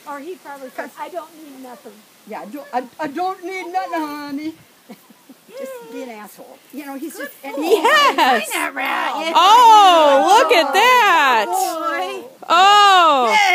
Or he probably says, I don't need nothing. Yeah, I don't need nothing, honey. Just be an asshole. You know, he's just... Yes! That rat. Oh, look at that! Boy. Oh!